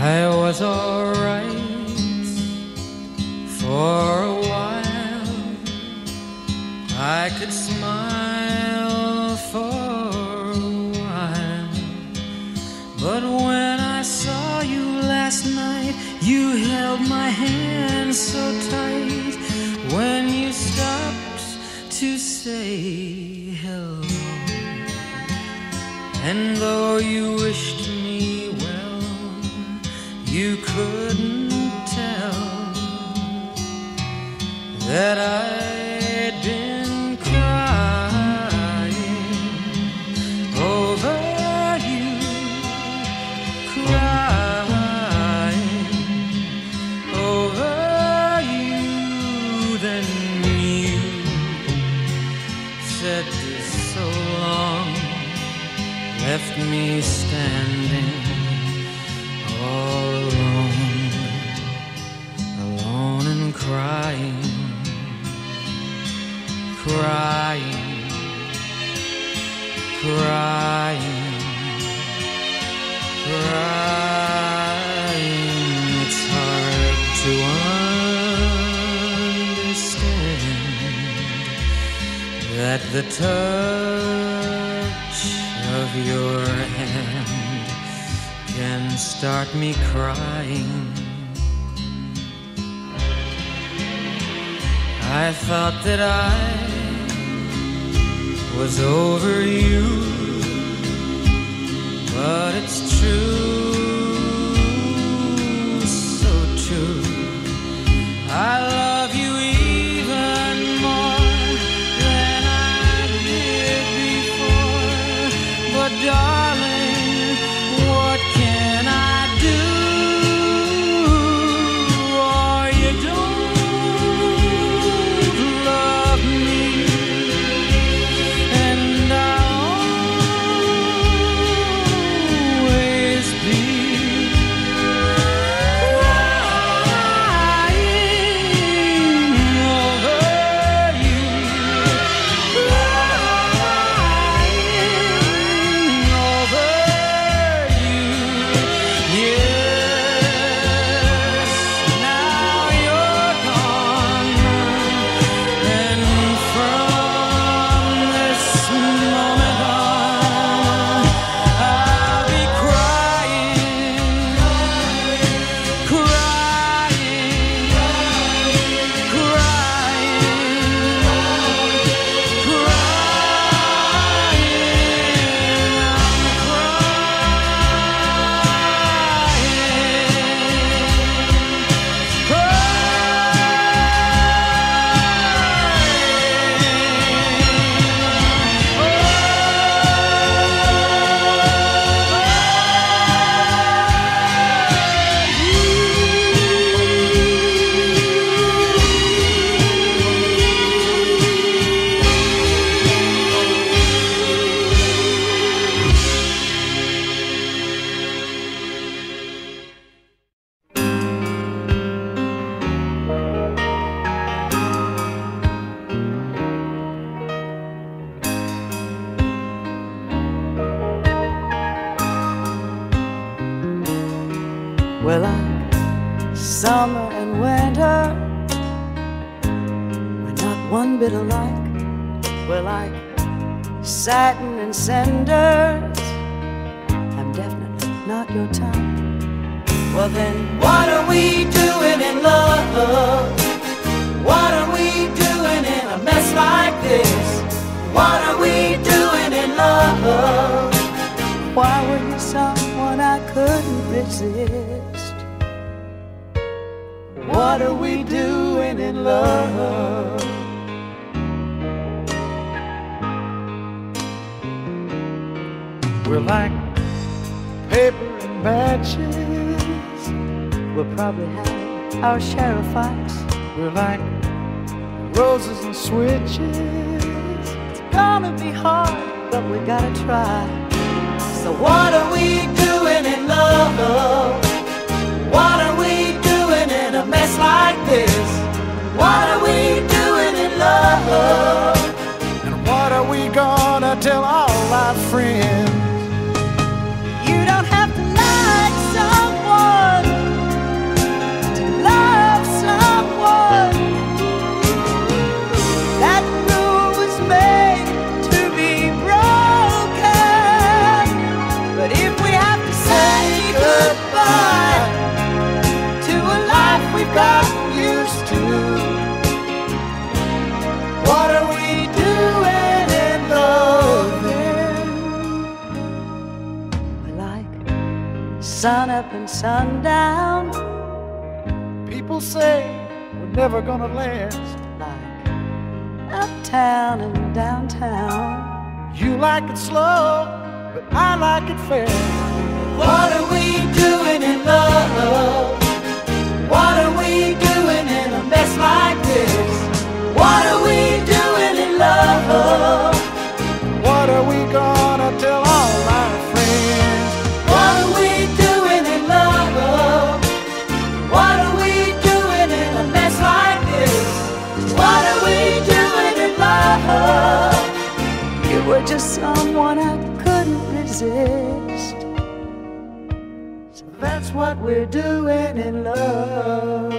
I was alright for a while. I could smile for a while, but when I saw you last night, you held my hand so tight. When you stopped to say hello, and though you wished me well, you couldn't tell that I'd been crying over you, crying over you. Then you said so long, left me standing all alone, alone and crying, crying, crying, crying. It's hard to understand that the touch of your hand can start me crying. I thought that I was over you, but it's true, so true. I love you even more than I did before, but darling, what can I do? Oh, you don't love me, and I'll always be crying over you, crying over you. Yes, now you're gone, and from this moment on, I'll be crying, crying, We're like summer and winter, we're not one bit alike. We're like satin and cinders, I'm definitely not your type. Well then, what are we doing in love? What are we doing in a mess like this? What are we doing in love? Why were you someone I couldn't resist? What are we doing in love? We're like paper and matches, We'll probably have our share of fights. we're like roses and switches. It's gonna be hard, but we gotta try. So what are we doing in love? What are we doing in a mess like this? What are we doing in love? And what are we gonna tell all our friends? You don't have to like someone sun up and sundown. People say we're never gonna last. Like uptown and downtown. You like it slow, but I like it fast. What are we doing in love? What are we doing in a mess like this? What are we doing in love? What are we gonna tell all our friends? What are we doing in love? What are we doing in a mess like this? What are we doing in love? You were just someone I couldn't resist. So that's what we're doing in love.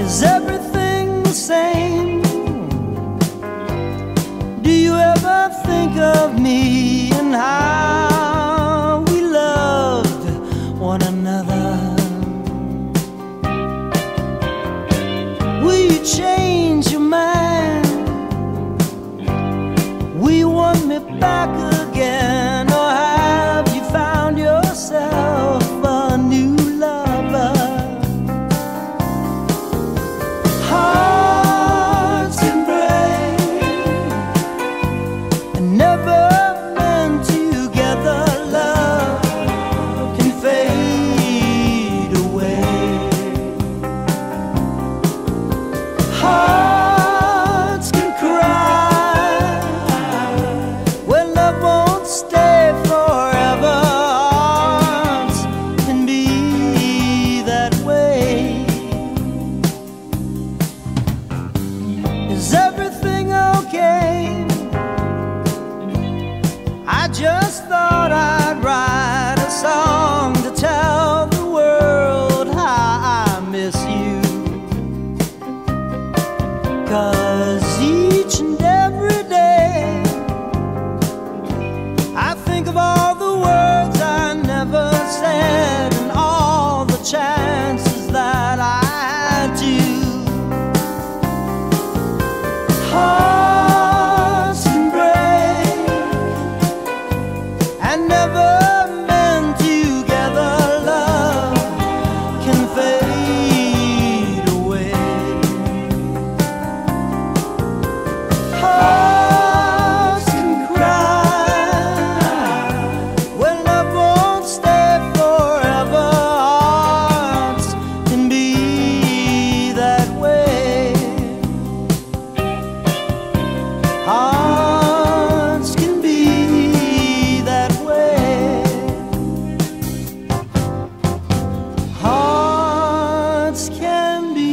Is everything the same? Do you ever think of me and how we loved one another? Will you change your mind? Will you want me back again? Or have you found yourself a new lover? Hearts can break and never meant together. Love can fade away. Hearts can cry when love won't stay forever. Hearts can be that way. Is everything okay? I just thought I'd write a song to tell the world how I miss you. 'Cause each and every day I think of all the words I never said and all the chances that I do. Hearts can break and never meant together. Love can fade away. Hearts can cry when love won't stay forever. Hearts can be that way. Hearts can be that way. Hearts can be.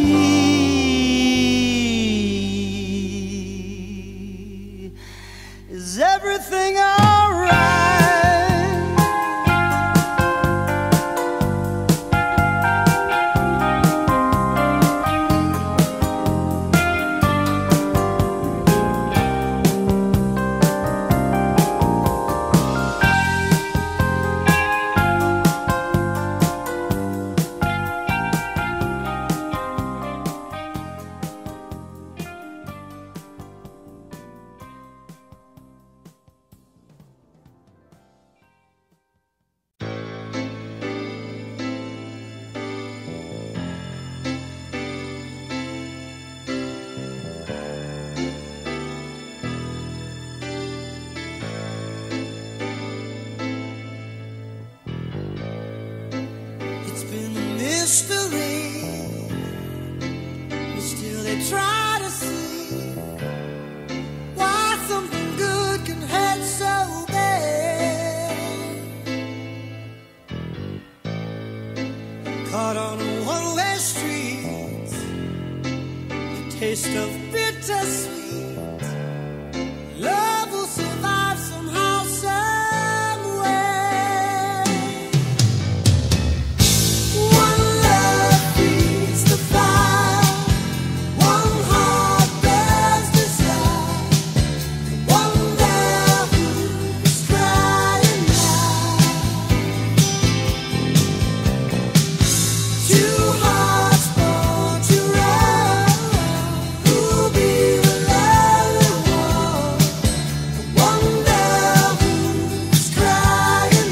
Is everything all right? It's been a mystery, but still they try to see why something good can hurt so bad. Caught on a one-way street, the taste of bittersweet. Love will survive somehow, some way. One love feeds the fire, one heart bears desire. One love who's crying now. Two hearts born to run. Who'll be the lonely one? One love who's crying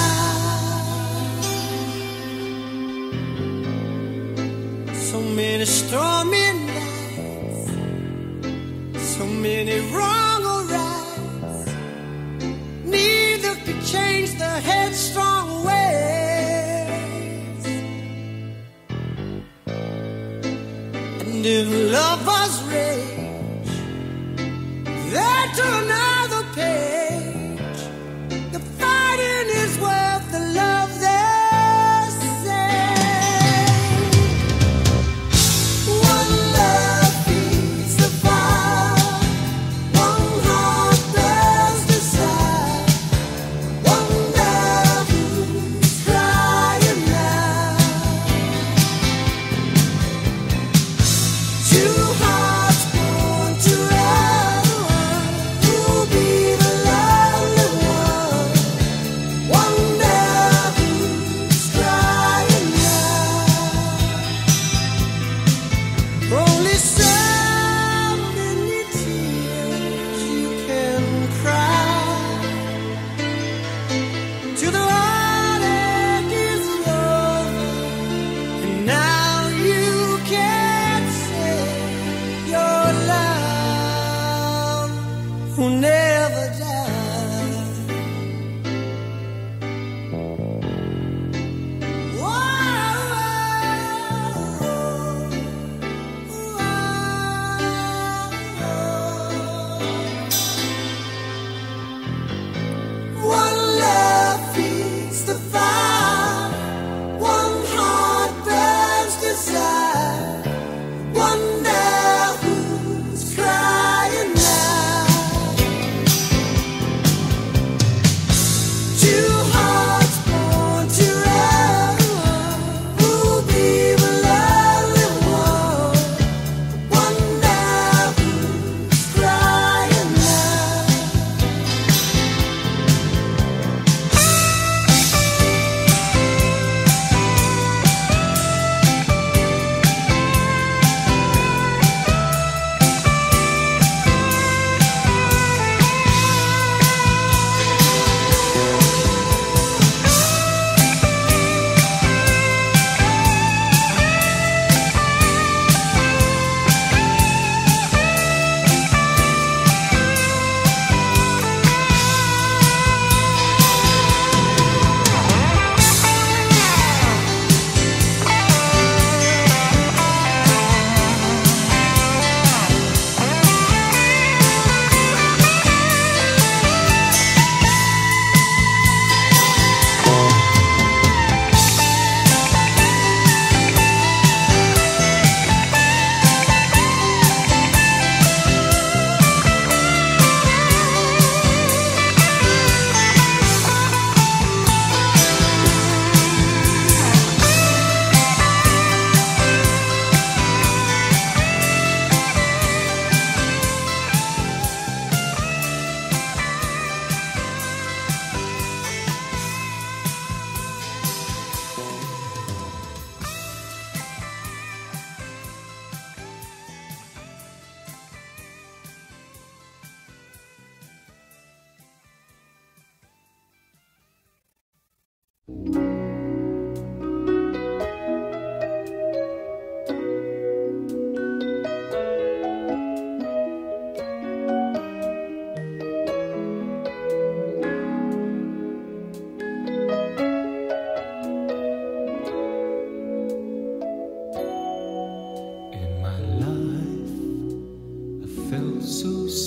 now. So many stormy nights, so many wrong or rights. Neither could change the headstrong ways. And if lovers rage, they're to another page. The fighting is worth the love they say. One love feeds the fire, one heart bears desire. One love who's crying now.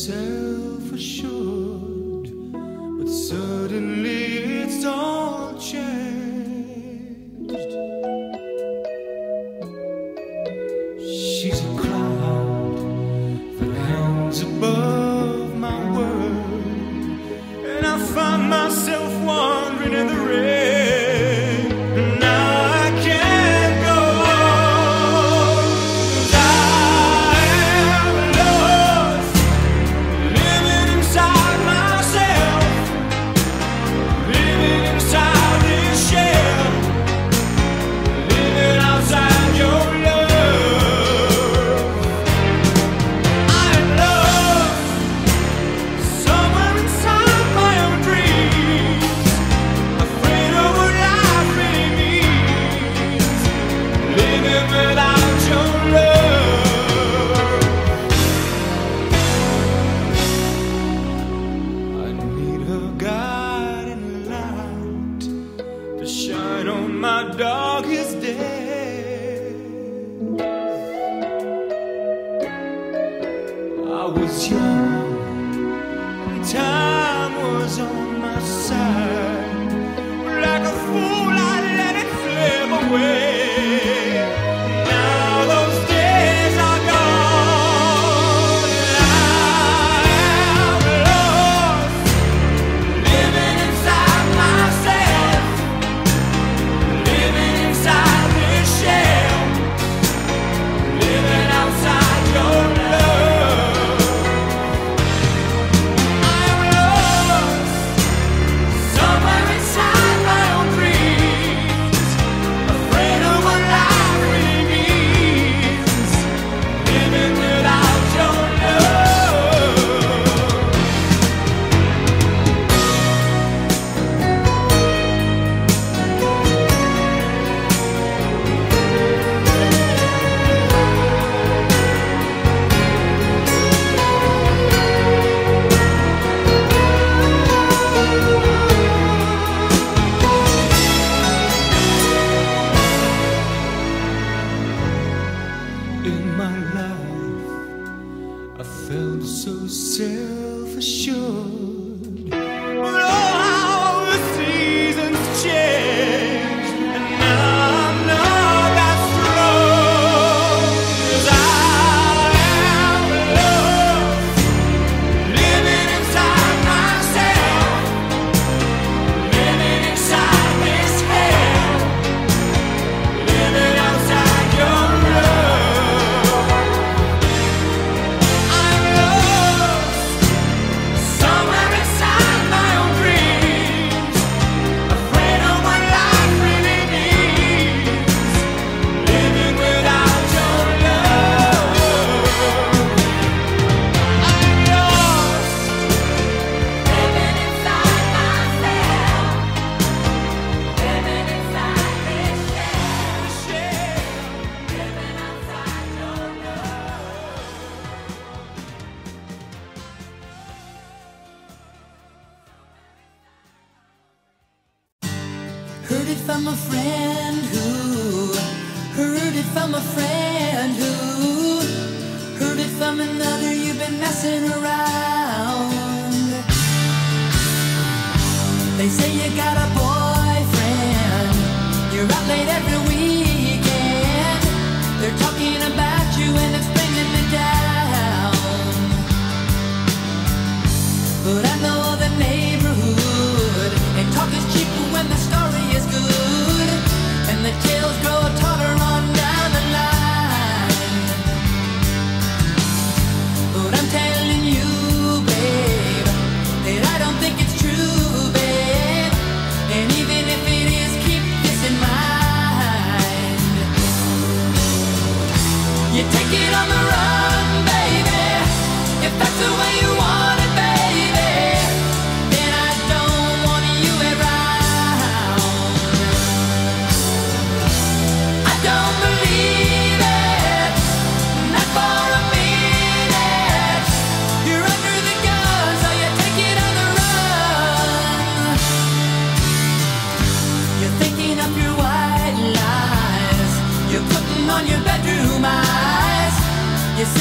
self-assured, but suddenly it's all changed. She's a cloud that hangs above my world, and I find myself wandering in the rain. Heard it from a friend who heard it from a friend who heard it from another. You've been messing around. They say you got a boyfriend, you're out late every weekend. They're talking about you and it's bringing me down. But I know the neighborhood, and talk is cheap when the story is good, and the tales grow taller on down the line. But I'm telling you, babe, that I don't think it's true, babe. And even if it is, keep this in mind. You take it on the run, baby, if that's the way you want it, baby. Then I don't want you around. I don't believe it, not for a minute. You're under the gun, so you take it on the run. You're thinking up your white lies, you're putting on your bedroom eyes. You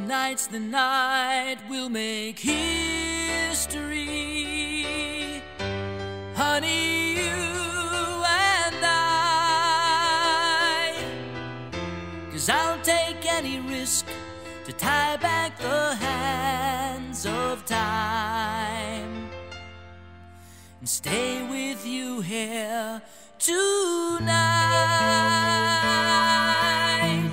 tonight's the night we'll make history. Honey, you and I. 'Cause I'll take any risk to tie back the hands of time and stay with you here tonight.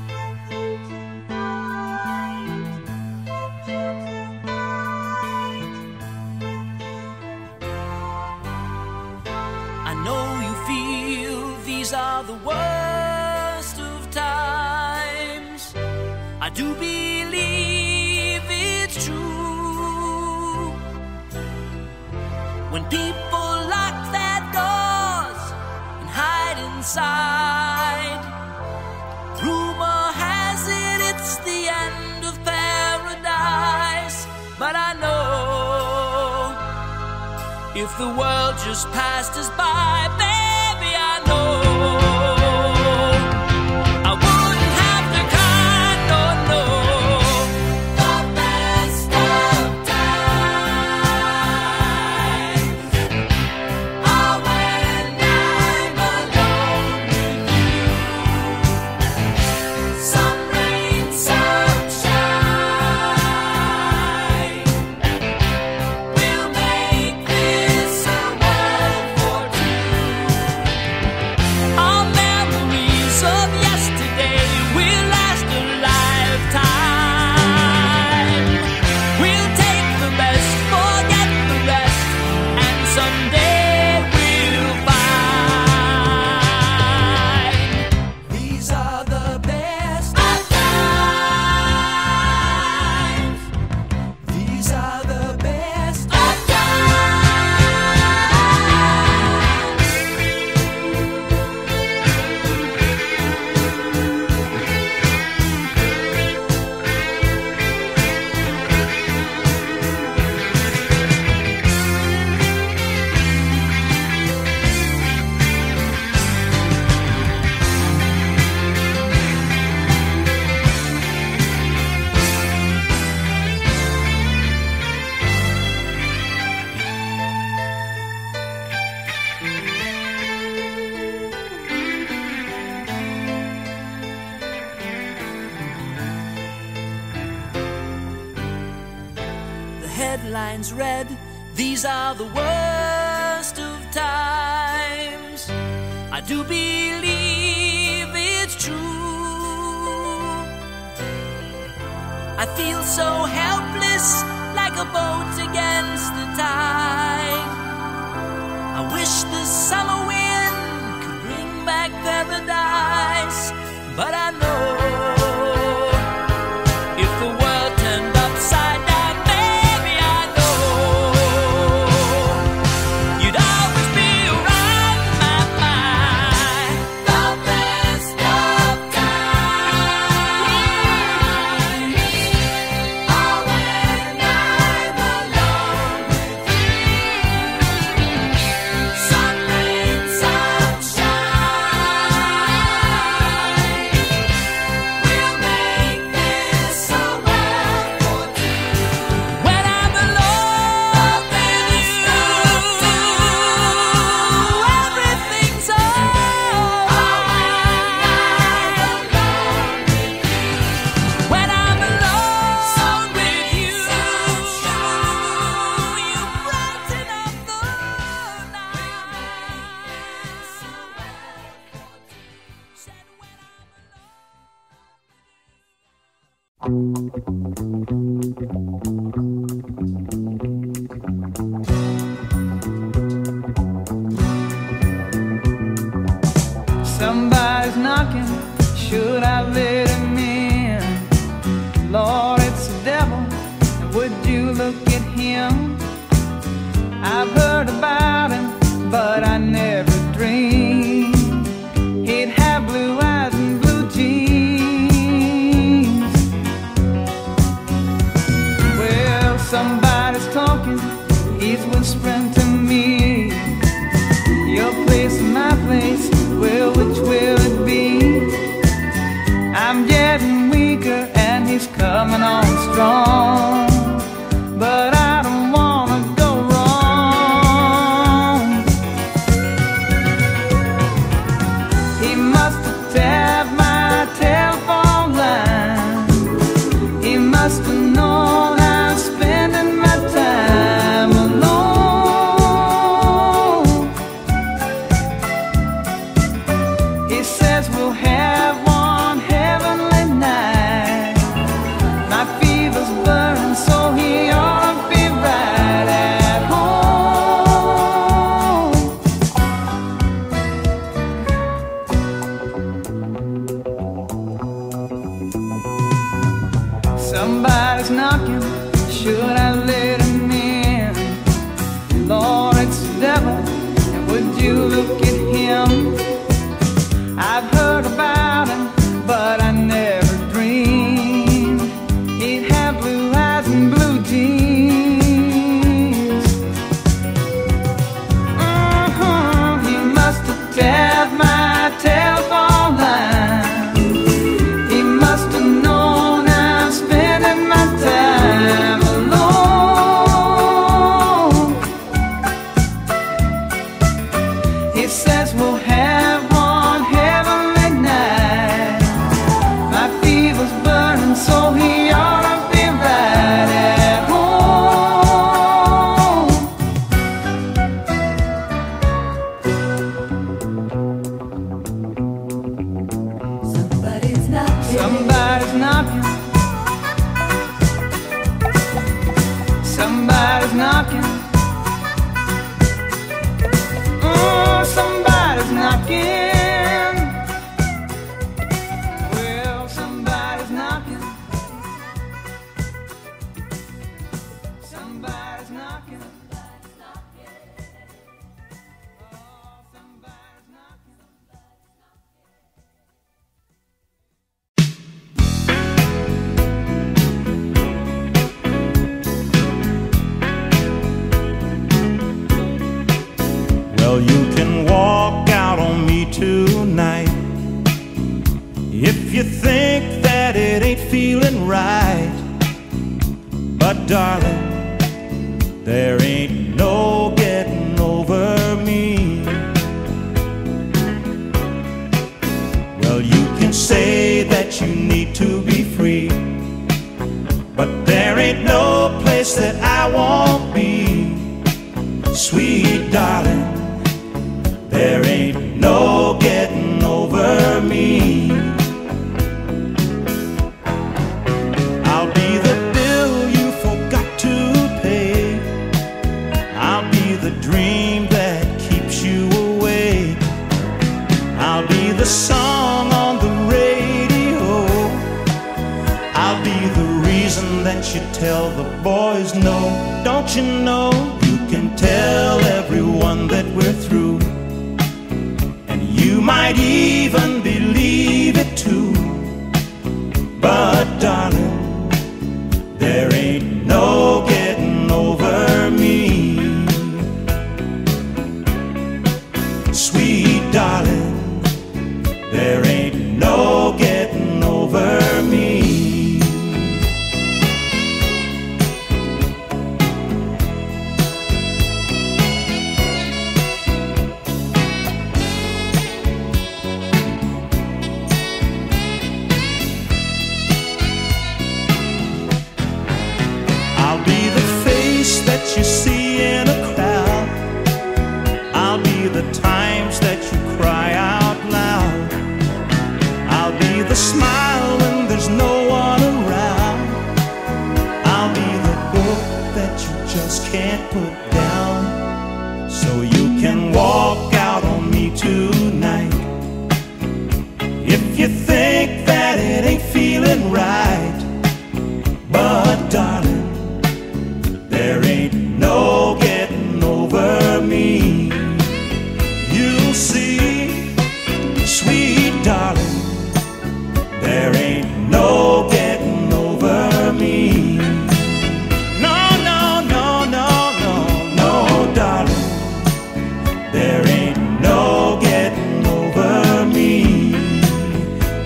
I know you feel these are the worst of times. I do believe it's true. When people lock their doors and hide inside, rumor has it it's the end of paradise. But I know if the world just passed us by, baby, I know I wouldn't have to cry, no, no. The best of times are when I'm alone with you. Some rain, some shine, we'll make this a world for two. Our memories of yesterday will last a lifetime. We'll take the best, forget the rest, and someday we'll find these are the best of times. These are the best of The headlines read, these are the worst of times. I do believe it's true. I feel so helpless, like a boat against the tide. I wish the summer wind could bring back paradise. But I know if the world turned upside down, baby, I know you'd always be around my mind. The best of times are when I'm alone with you. Some rain, some shine, we'll make this a world for two. When I'm alone with you, everything's alright. When I'm alone with you, you brighten up the night. Said when I'm Somebody's knocking, should I let him in? Lord, it's the devil, would you look at him? I've heard about him, but I never dreamed he'd have blue eyes and blue jeans. Well, somebody's talking, he's whispering to me, your place and my place, well, which will it be? I Lord, it's the devil, and would you look at him? I've heard about him, but I never dreamed he'd have blue eyes and blue jeans. He must have tapped my telephone line. He must have known I'm spending my time alone. He says we'll have one heavenly night. My fever's burning, so he ought to be right at home. Somebody's knocking. Somebody's knocking. Somebody's knocking. Oh, somebody's knocking. Well, somebody's knocking. Somebody's knocking. Oh, somebody's knocking. Well, you can walk out on me tonight if you think that it ain't feeling right. But darling, there ain't no getting over me. Well, you can say that you need to be free, but there ain't no place that I won't be. Sweet darling, there ain't no getting over me. I'll be the bill you forgot to pay. I'll be the dream that keeps you awake. I'll be the song on the radio. I'll be the reason that you tell the boys no. Don't you know you can tell everyone that we're through? You might even believe it too. But darling, there ain't no getting over me. Sweet darling, there ain't no getting over me. That you see in a crowd. I'll be the times that you cry out loud. I'll be the smile when there's no one around. I'll be the book that you just can't put down. So you can walk out on me tonight if you think that it ain't feeling right. But darling, there ain't no getting over me. You'll see, sweet darling, there ain't no getting over me. No, no, no, no, no, no, darling, there ain't no getting over me.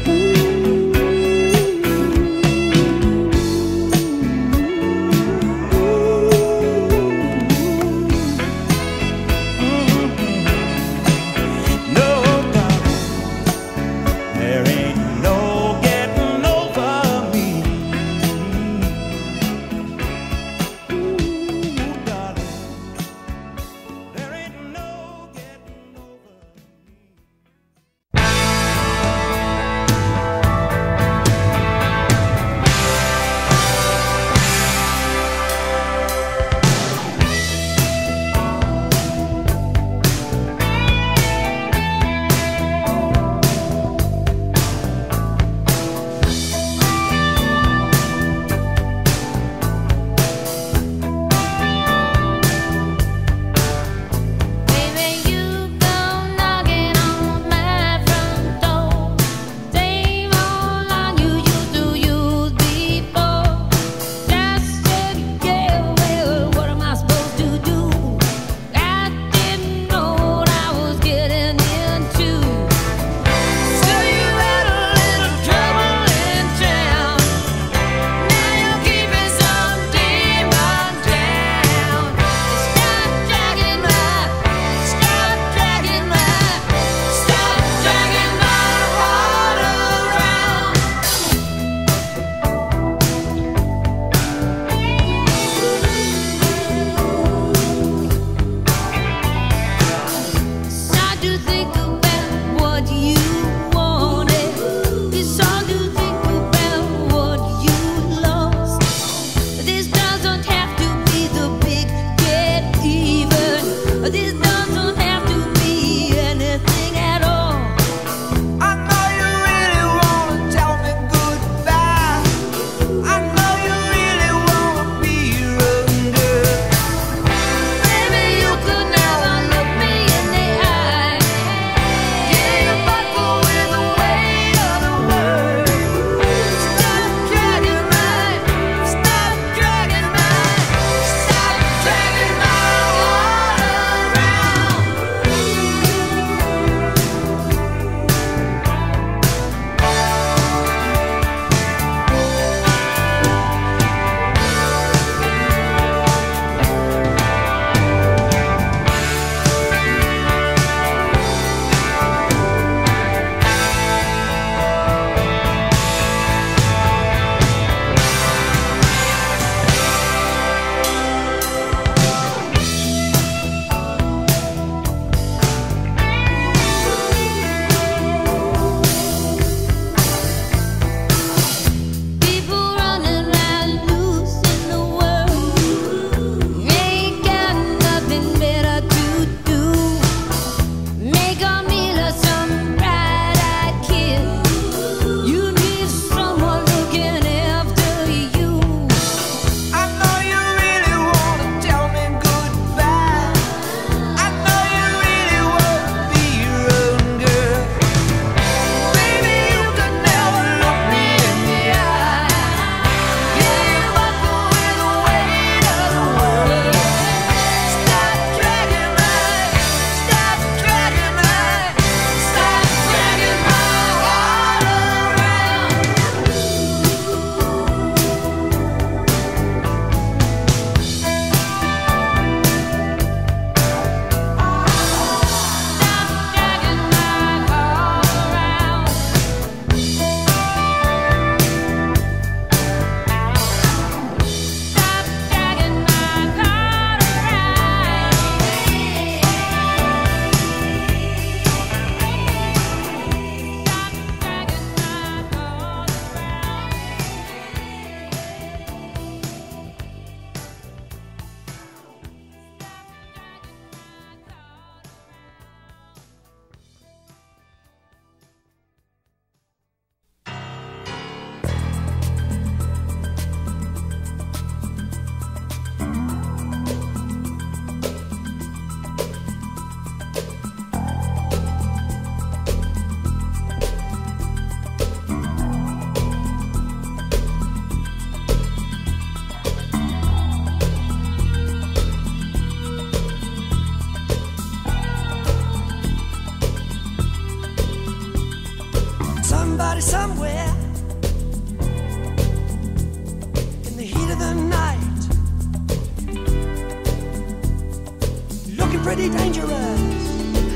dangerous,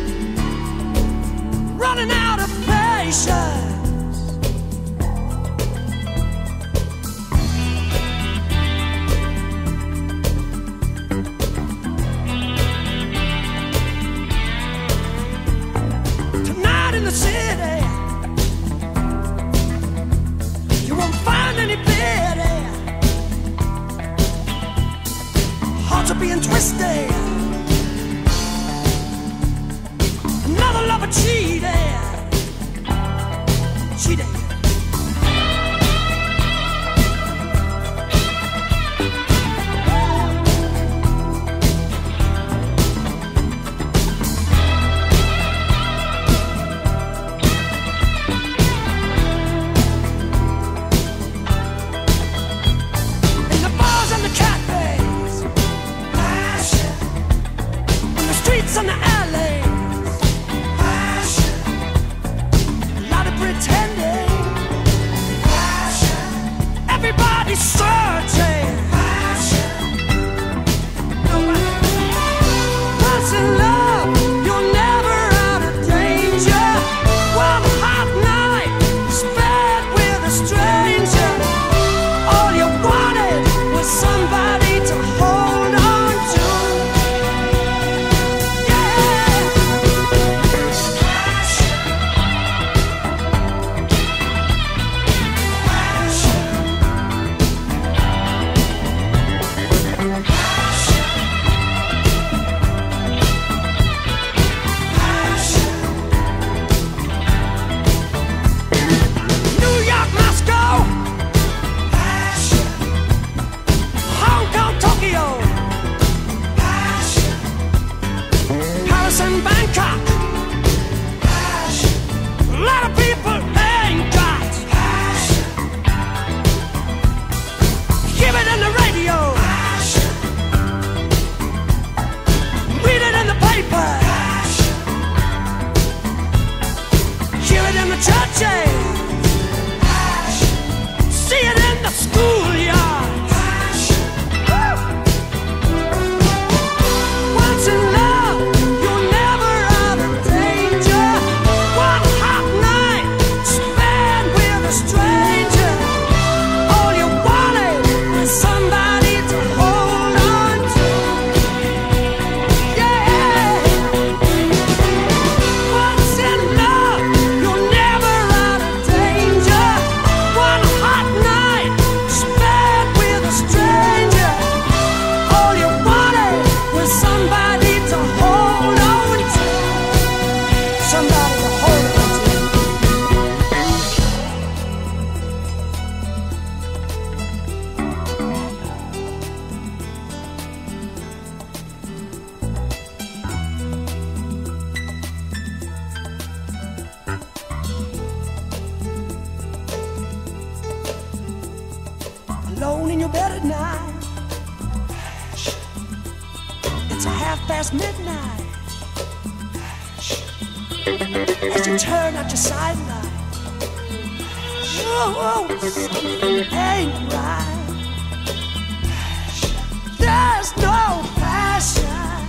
running out of patience. Tonight in the city, you won't find any pity. Hearts are being twisted, another lover cheated. In the bars and the cafes, passion. In the streets and the alleys, passion. A lot of pretending, passion. Everybody's searching, passion. Once in love, you're never out of danger. One hot night spent with a stranger. All you wanted was somebody to hold on to. Yeah. Passion. New York, Moscow, passion. Hong Kong, Tokyo, passion. Paris and Bangkok, passion. A lot of people ain't got passion. Hear it in the radio, passion. Read it in the paper, passion. Hear it in the churches, passion. See it in the schoolyard, passion. Once in love, you're never out of danger. One hot night spent with a stranger. All you wanted was somebody to hold on to. Yeah. Once in love, you're never out of danger. One hot night spent with a stranger. All you wanted was somebody to hold on to. Somebody to hold on to. Alone in your bed at night, it's a midnight. As you turn out your sidelight, oh, something ain't right. There's no passion.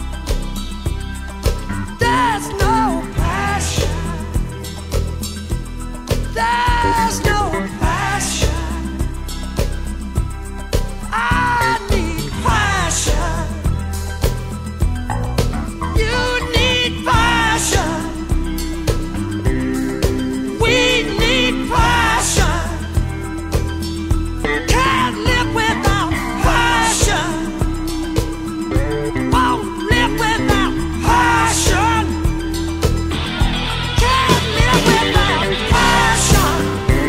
There's no passion. There's no passion. I need passion. You need passion. We need passion. Can't live without passion. Won't live without passion. Can't live without passion.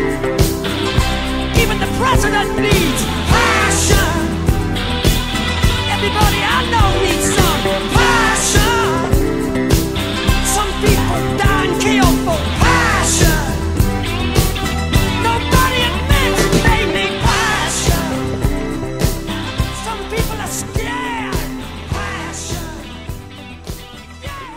Even the president needs passion. Everybody I know needs some passion. Some people die and kill for passion. Nobody admits they need passion. Some people are scared. Passion. Yeah.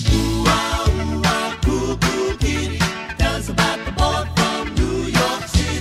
Tells about the boy from New York City.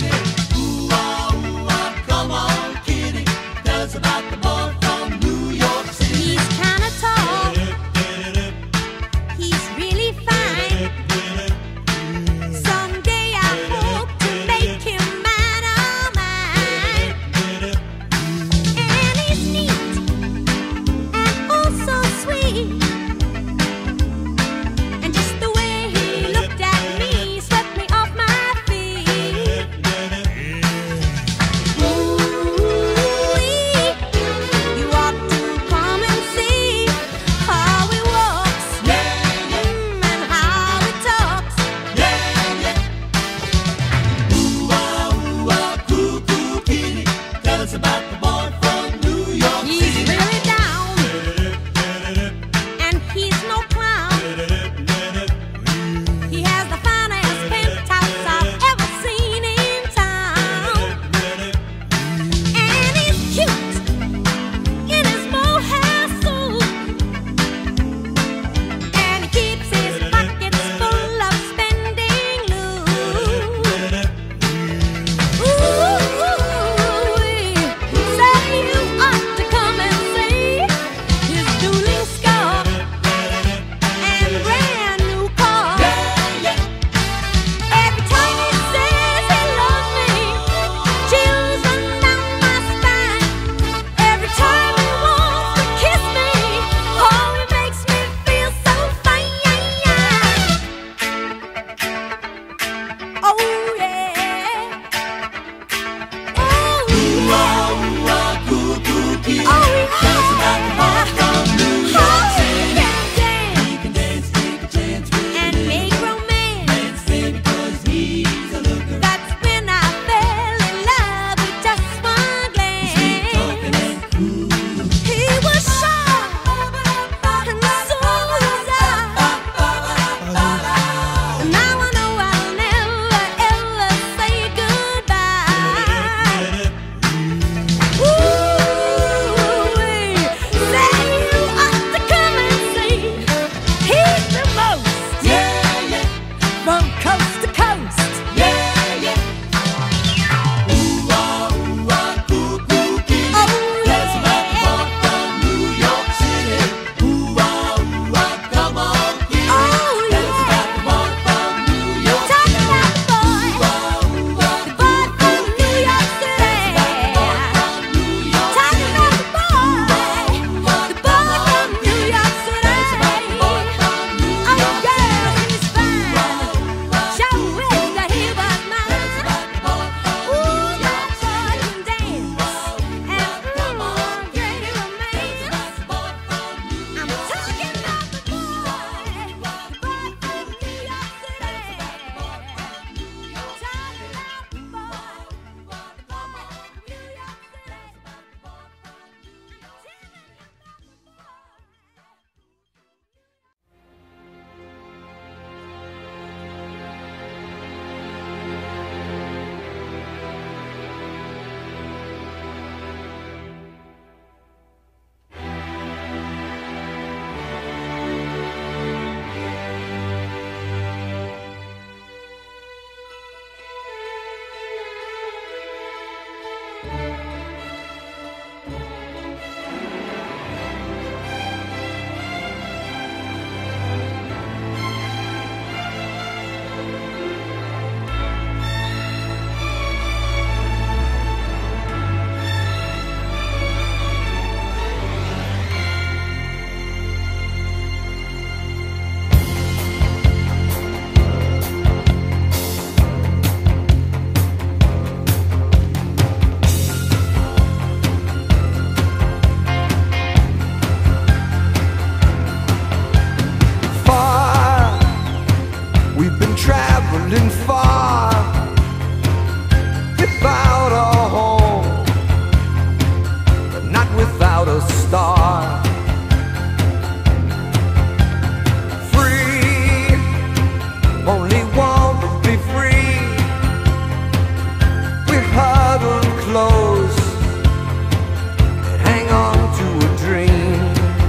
flows and hang on to a dream.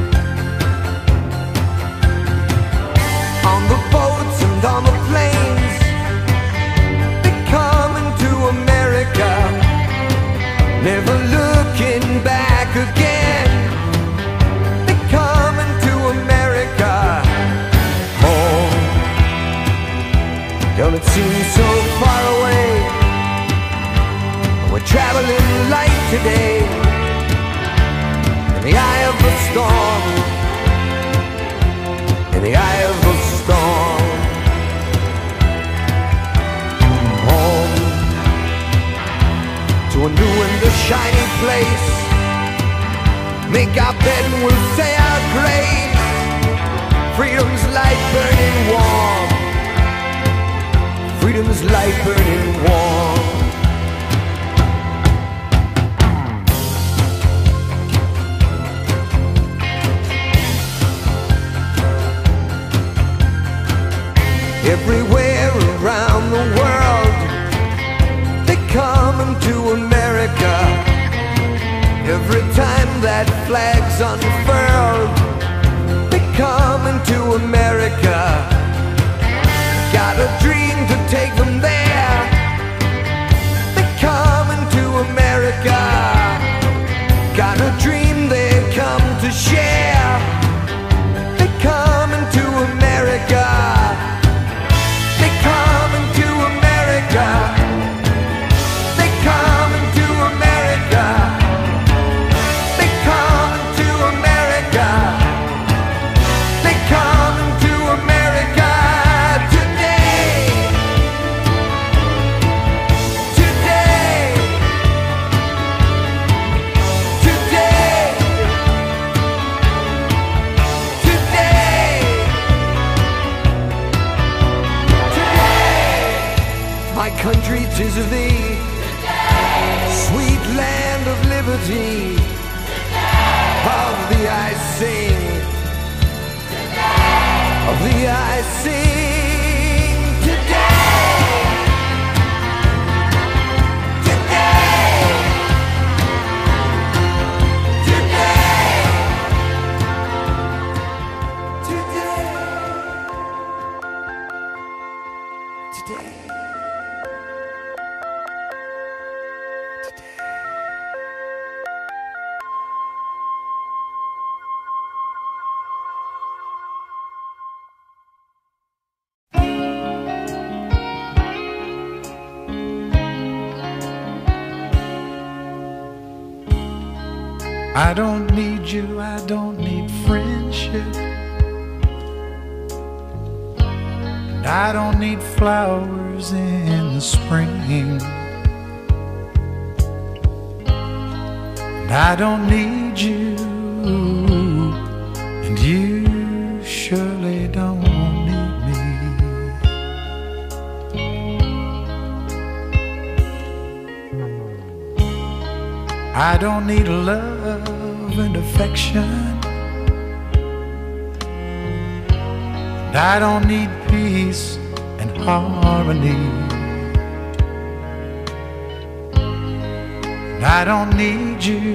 On the boats and on the planes, they're coming to America, never looking back again. They're coming to America. Home, don't it seem so far away? We're traveling light today in the eye of the storm, in the eye of the storm. Home to a new and a shiny place. Make our bed and we'll say our grace. Freedom's light burning warm. Freedom's light burning warm. Everywhere around the world, they're coming to America. Every time that flag's unfurled, they're coming to America. Got a dream to take them there. They're coming to America. Got a dream they come to share. They're coming to America. They're coming to America. They're coming to America. They're coming to America. They're coming to America today. Today. Today. Today. My country, 'tis of thee, sweet land of liberty. Of thee I sing, of thee I sing today. Today. Today. Today. Today. I don't need you, I don't need friendship, and I don't need flowers in the spring, and I don't need you, and you surely don't need me. I don't need love and affection, and I don't need peace and harmony, and I don't need you,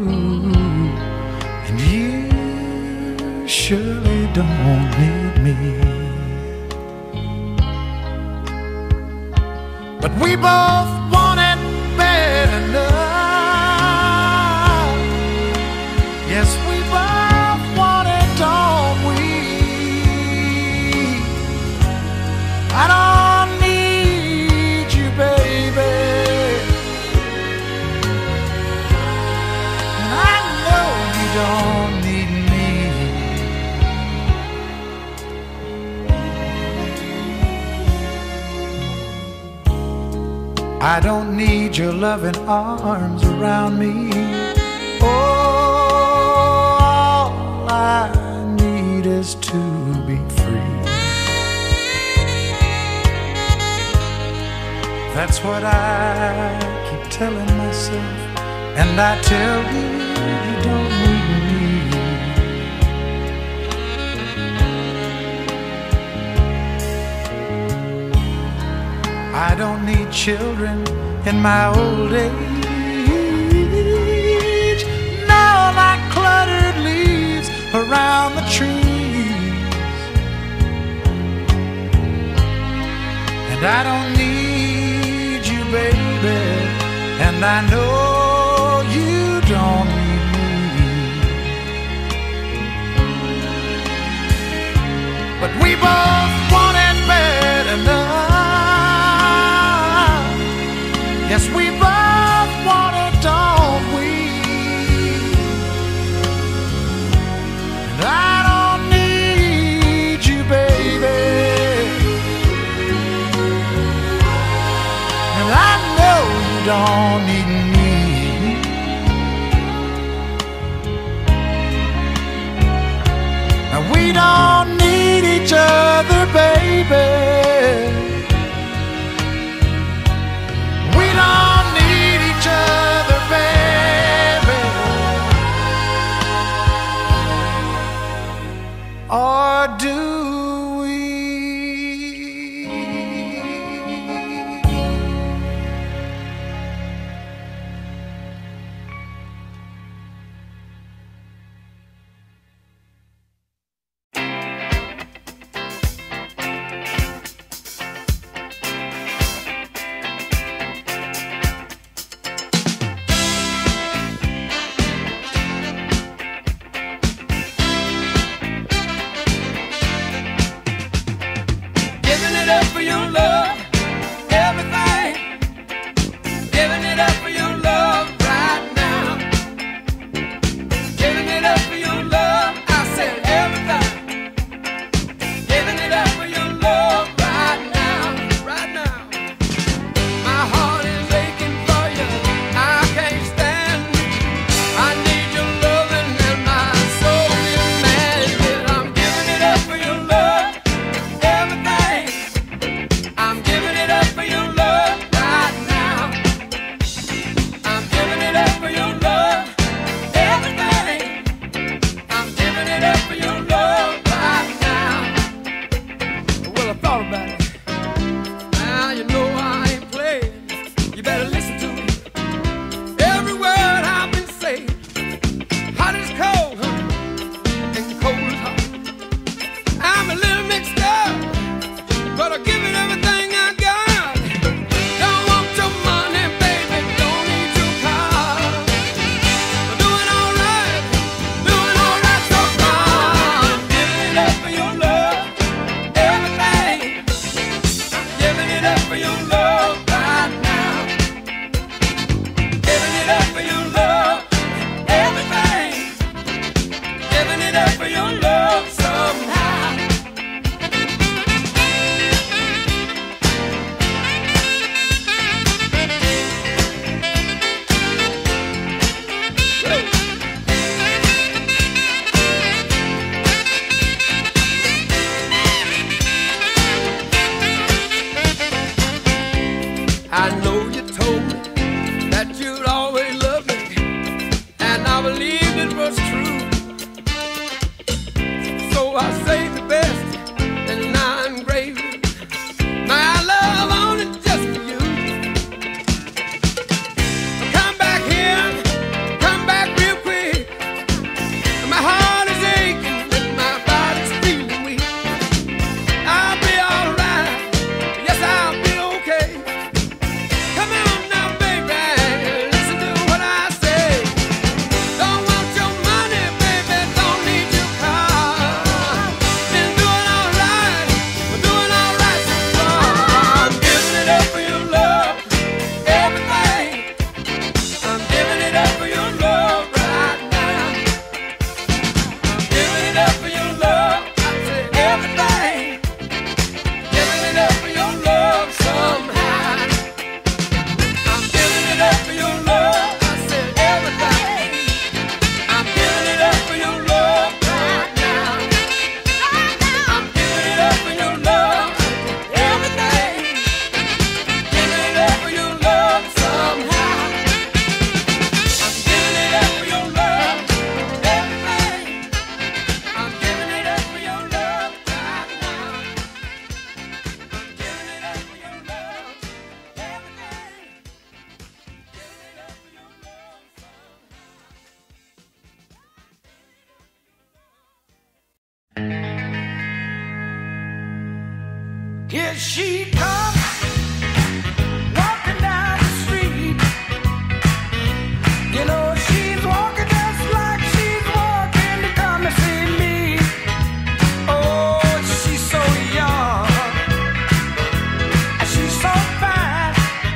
and you surely don't need me. But we both want it bad enough. Yes, we both want it, don't we? I don't need you, baby, and I know you don't need me. I don't need your loving arms around me. All I need is to be free. That's what I keep telling myself, and I tell you, you don't need me. I don't need children in my old age. around the trees. And I don't need you, baby, and I know you don't need me. But we both want it bad enough. Yes, we both want it, don't we? And I don't need you, baby, and I know you don't need me. And we don't need each other, baby. We don't need each other, baby. Or do we? Here she comes, walking down the street. You know she's walking just like she's walking to come and see me. Oh, she's so young, and she's so fine.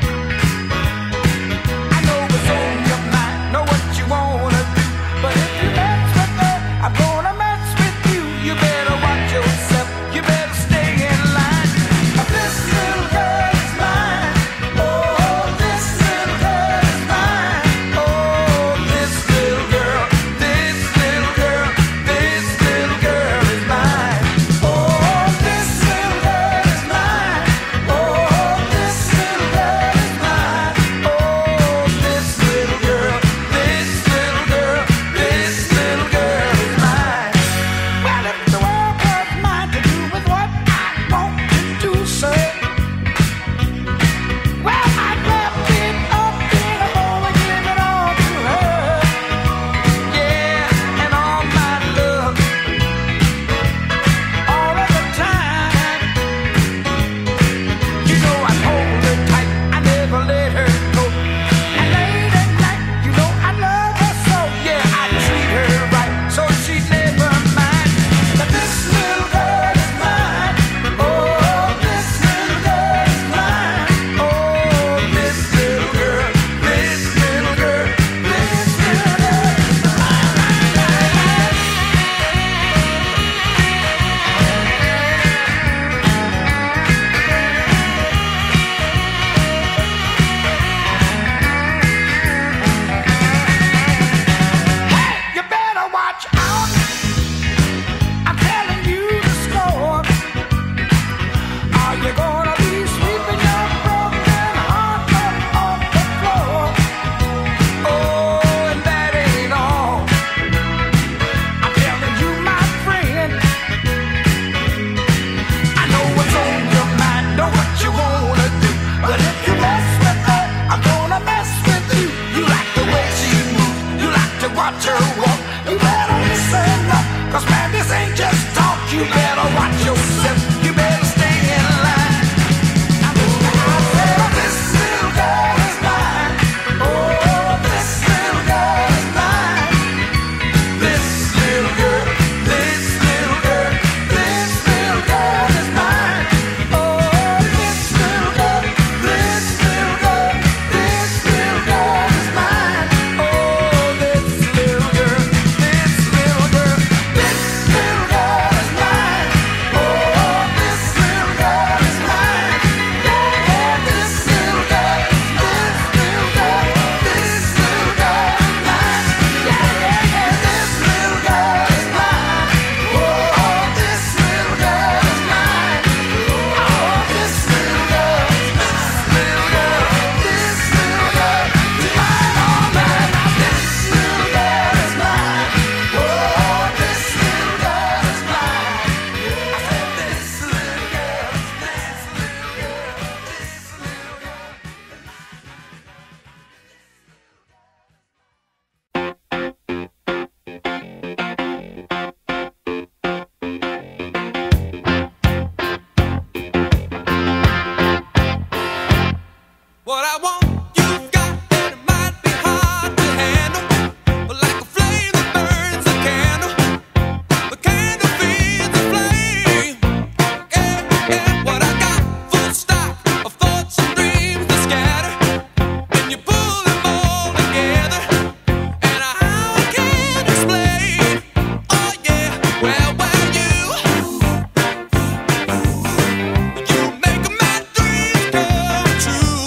I know what's on your mind, know what you wanna do, but if you mess with her, I'm gonna mess with you. You better watch yourself, you better stay in line. This little girl is mine. Oh, this little girl is mine. Oh, this little girl, this little girl, this little girl is mine. Oh, this little girl is mine. Oh, this little girl is mine. Oh, this little girl, this little girl, this little girl is mine. Well, if the world was mine to do with what I want to do, sir, well, I'd wrap it up in a bowl and give it all to her. Yeah, and all my love, all of the time. You know I'd hold her tight, I never let her go. And late at night, you know I love her so. Yeah, I treat her right, so she'd never mind. But this little girl is mine. Oh, this little girl is mine. Oh, this little girl, this little girl, this little girl is Hey, you better watch out. I'm telling you the score. Are you gonna be sweeping your broken heart up off the floor? Oh, and that ain't all. I'm telling you, my friend, I know what's on your mind, know what you wanna do. But if you mess with her, I'm gonna mess with you. You like the way she moves, you like to watch her walk. You better listen up, 'cause man, this ain't just talk. You better watch yourself, you better stay in line. I said, this little girl is mine. Oh, this little girl is mine. This little girl, this little girl, this little girl is mine. Oh, this little girl, this little girl, this little girl is mine. Oh, this little girl, this little girl, this little girl is mine. Oh, this little girl is mine. Yeah, this little girl, this little girl, this little girl is mine. Yeah, this little girl is mine. Oh, this little girl is mine. Oh, this little girl, this little girl, this little girl is mine. All night now, this little girl is mine. Oh, this little girl is mine. I said, this little girl, this little girl, this little girl. What I want, you've got, and it might be hard to handle. But like a flame that burns a candle, the candle feeds the flame. Yeah, yeah, what I got, full stock of thoughts and dreams that scatter. When you pull them all together, and how I can't explain. Oh yeah, well, you make my dreams come true.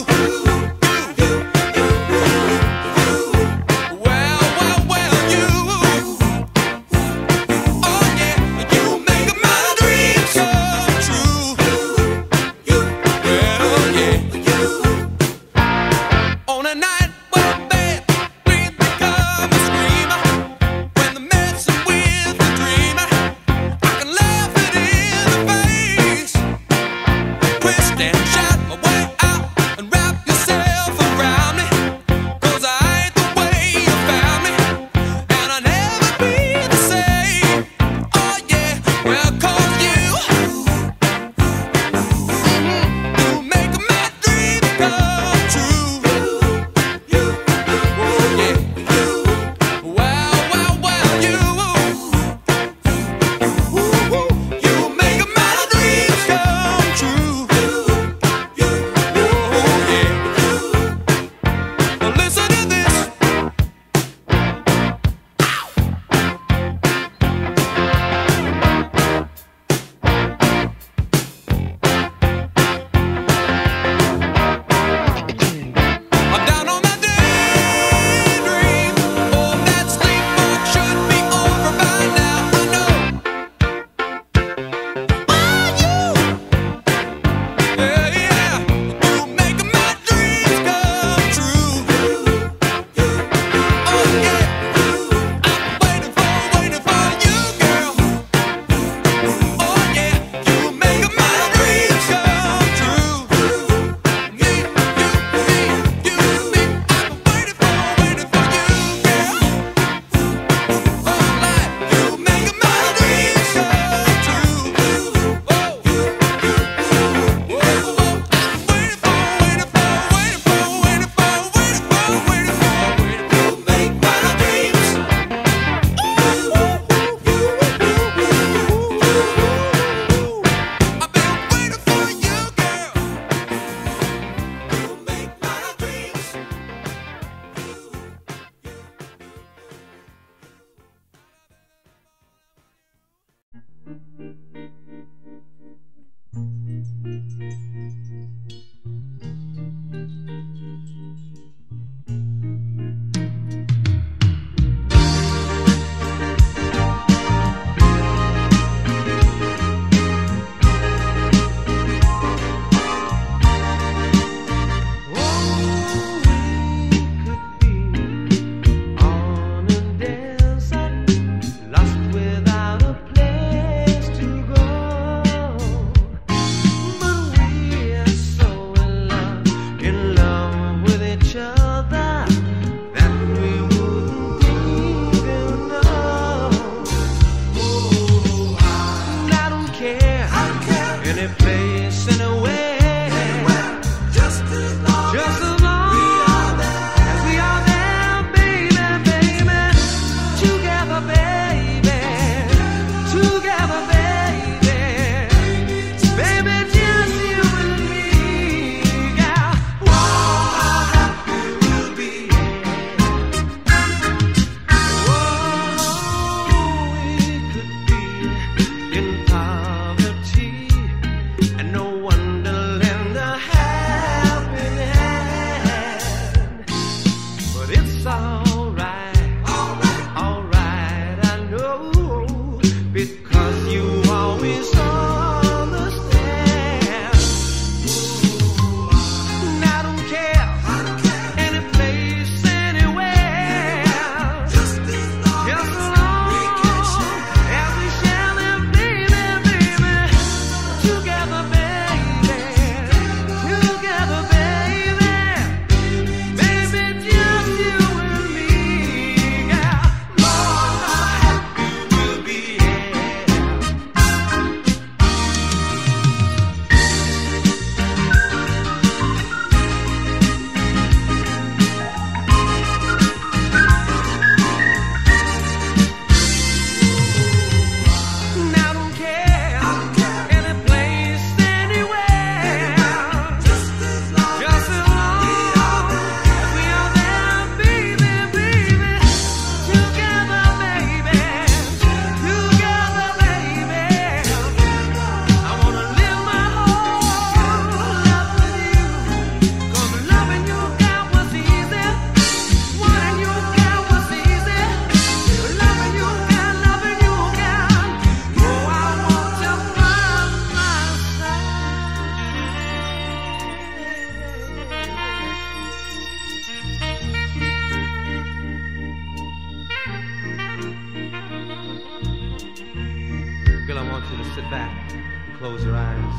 want you to sit back and close your eyes.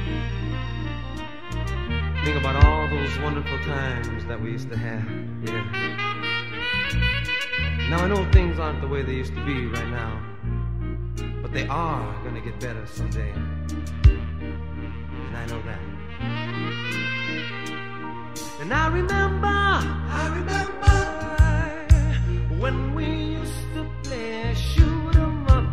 Think about all those wonderful times that we used to have. Yeah. Now I know things aren't the way they used to be right now, but they are gonna get better someday. And I know that. And I remember when we used to play shoot 'em up,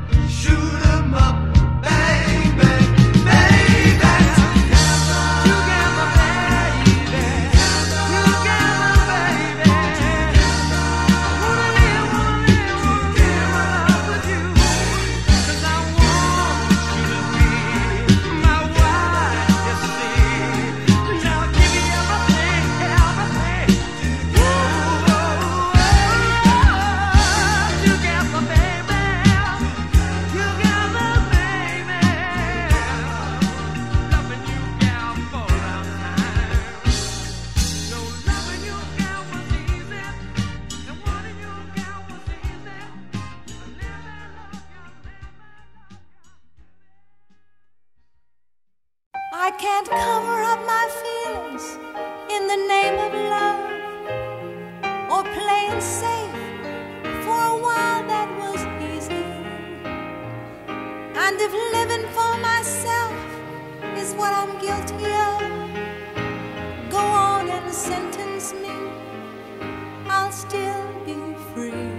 bang, bang, baby. Together, baby. Together, baby. Wanna live with you. 'Cause I want you to be my wife, you see. Now give me everything. Together, baby. Together, baby. Loving you, gal, for a long time. So loving you, gal, was easy. And wanting you, gal, was easy. I can't cover up my feelings in the name of love, or playing safe. For a while that was easy, and if living for myself is what I'm guilty of, go on and sentence me, I'll still be free.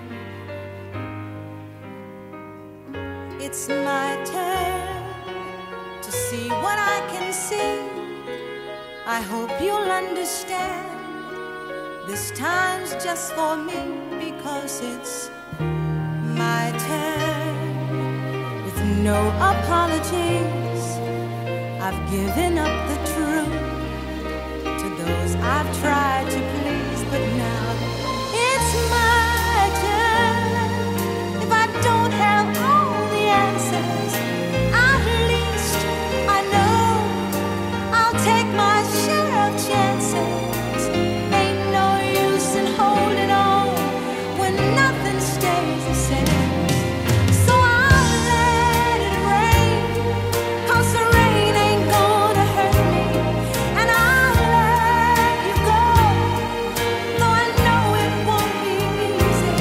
It's my turn to see what I can see. I hope you'll understand. This time's just for me, because it's my turn. With no apologies, I've given up the truth to those I've tried to please. But now it's my turn. If I don't have all the answers, at least I know I'll take my share of chances. Ain't no use in holding on when nothing stays the same. So I'll let it rain, 'cause the rain ain't gonna hurt me. And I'll let you go, though I know it won't be easy.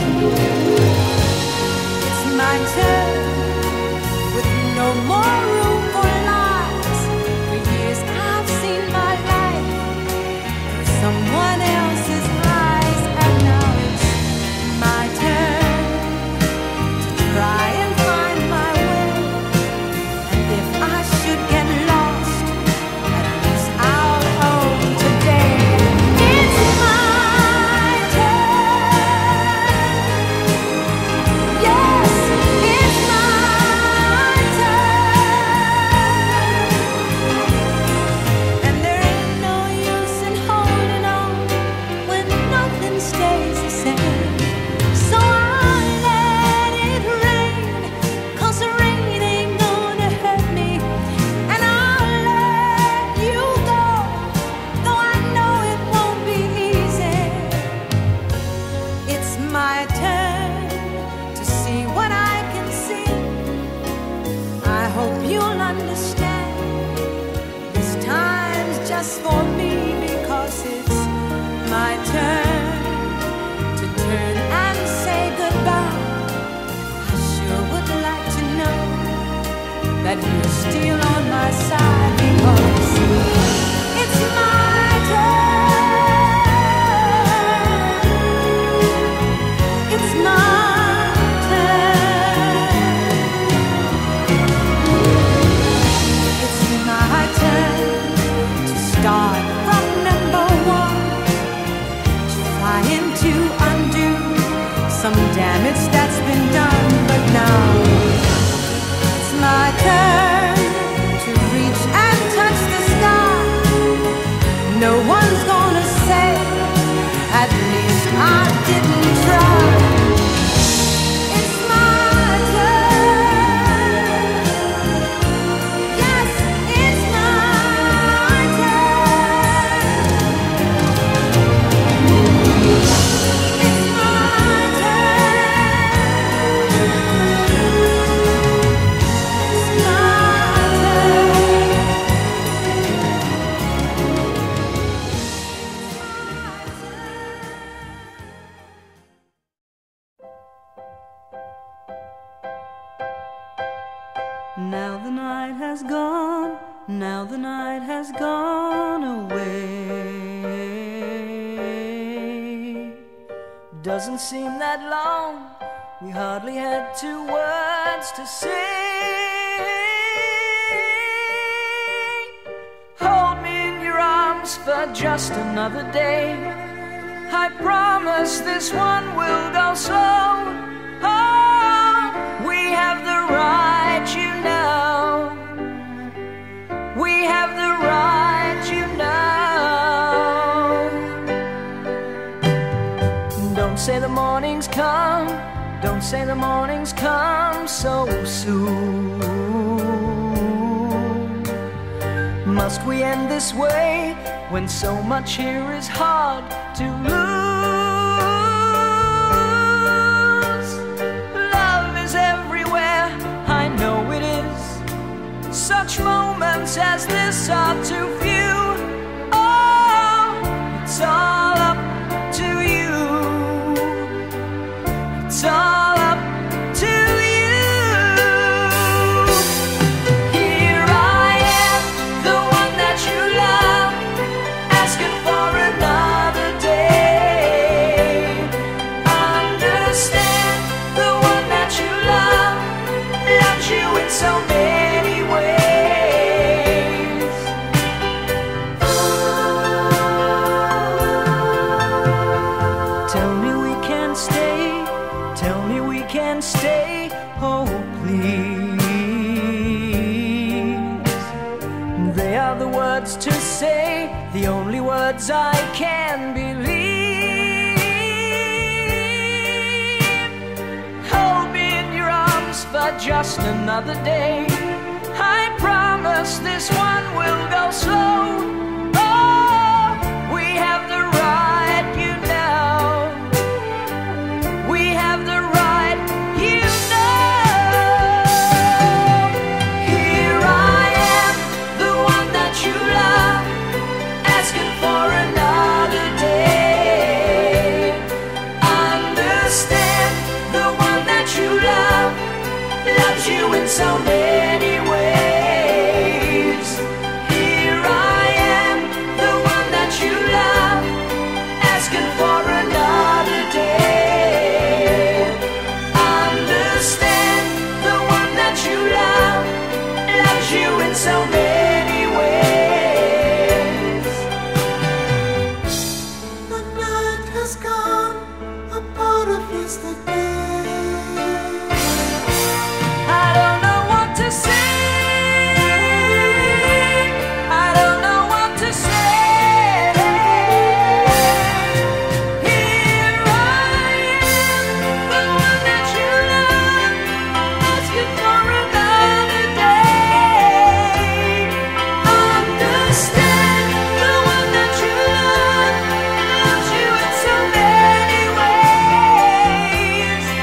It's my turn, with no more room for lies. For years I've seen my life through someone else's eyes, and now it's my turn to try and find my way. And if I should get lost, at least I'll own today. It's my turn. Yes, it's my turn. And there ain't no use in holding on when nothing stays the same. So I'll let it rain, 'cause the rain ain't gonna hurt me. And I'll let you go, though I know it won't be easy. It's my turn to see what I can see. I hope you'll understand. This time's just for me, because it's my turn to turn and say goodbye. I sure would like to know that you're still on my side, because it's my turn. It's my turn. It's my turn to start from number one, trying to undo some damage that's been done. But now it's my turn to reach and touch the sky. No one's gonna say, at least I didn't try. It's my turn. Yes, it's my turn. It's my turn. Now the night has gone, now the night has gone away. Doesn't seem that long, we hardly had 2 words to say. Hold me in your arms for just another day. I promise this one will go slow. Oh, we have the right, you know. We have the right, you know. Don't say the morning's come, don't say the morning's come so soon. Must we end this way when so much here is hard to lose? Love is everywhere, I know it is. Such moments as this are too few. Oh, it's all up to you. It's all up to you. Here I am, the one that you love, asking for another day. Understand, the one that you love loves you in so many ways. Tell me we can stay, tell me we can stay, oh please. They are the words to say, the only words I can believe. Hold me in your arms for just another day. I promise this one will go slow. Oh, we have the right, you know. We have the right, you know. Here I am, the one that you love, asking for another day. Understand, the one that you love loves you in so many ways. Here I am, the one that you love, asking for another day. Understand, the one that you love loves you in so many ways. The night has gone, a part of yesterday. I don't know what to say. I don't know what to say. Here I am, the one that you love, asking for another day. Understand, the one that you love loves you in so many ways.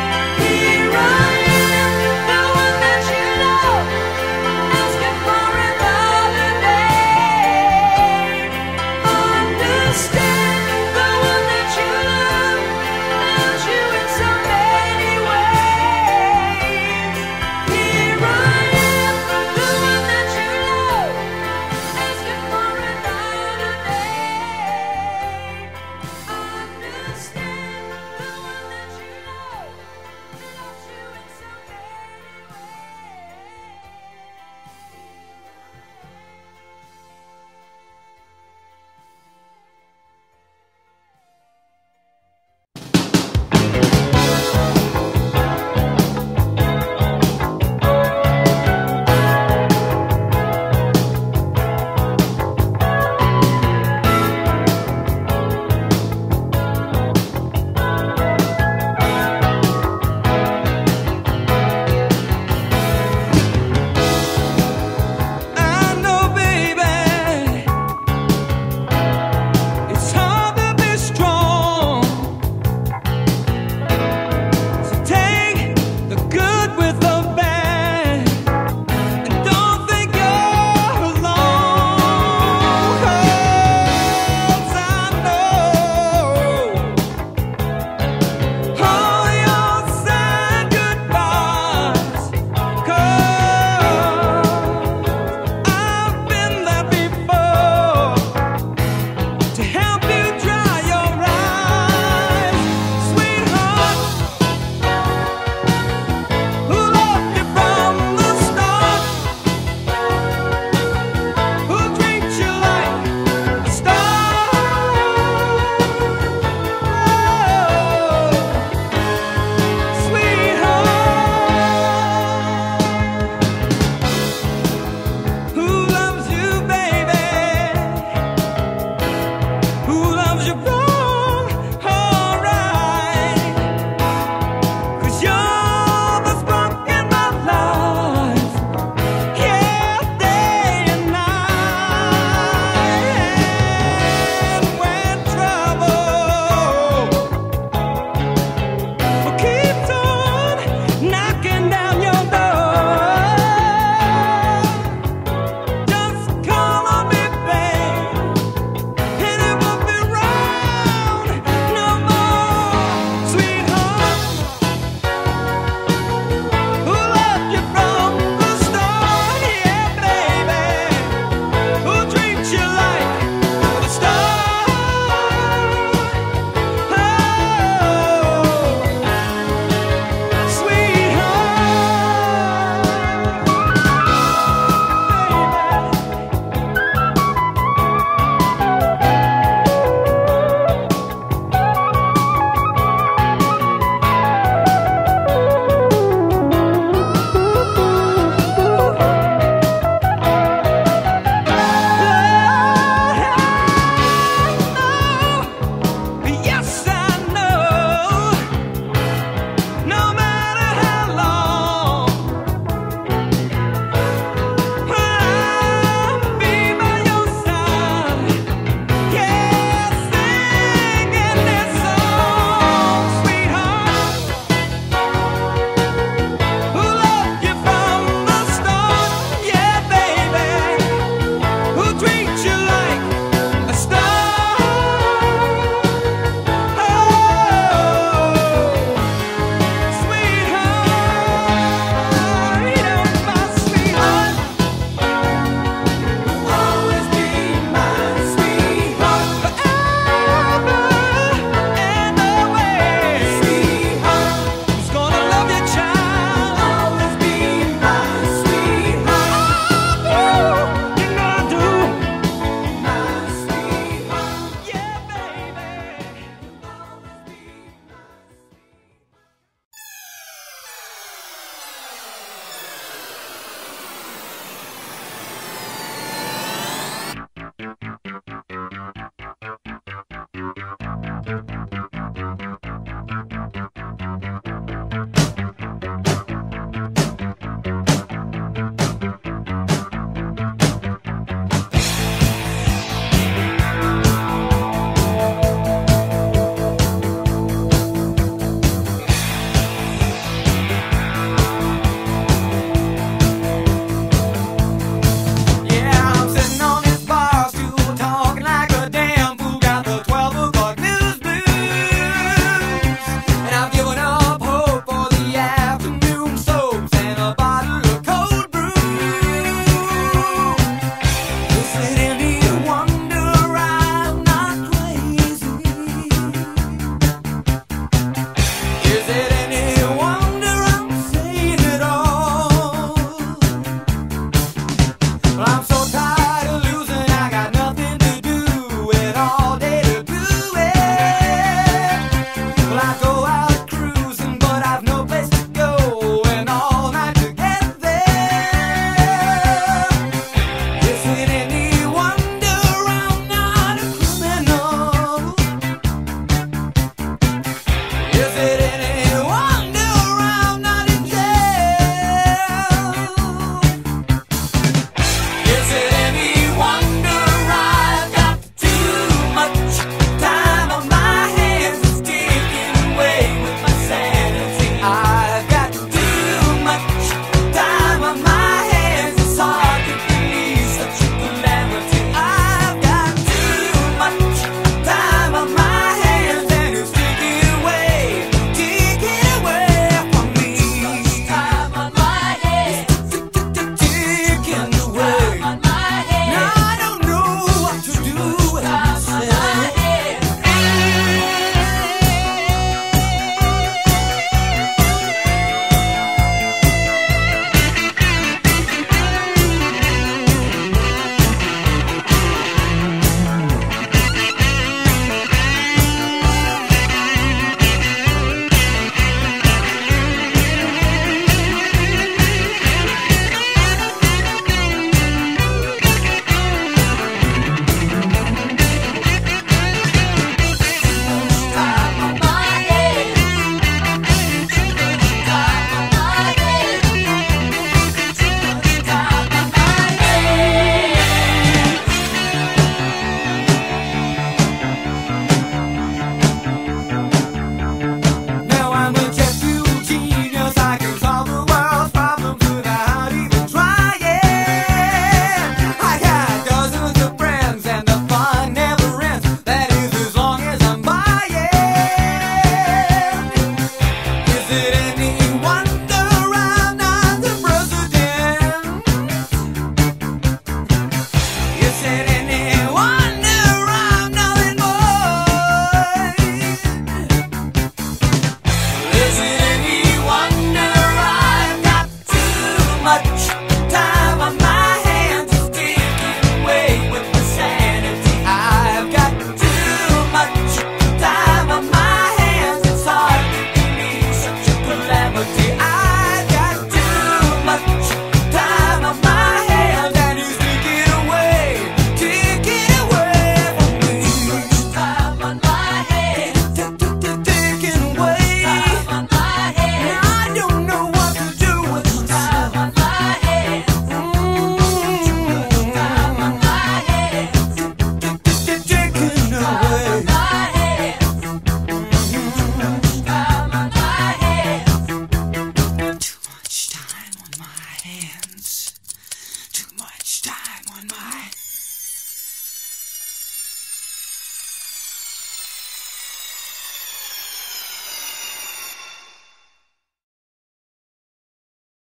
on my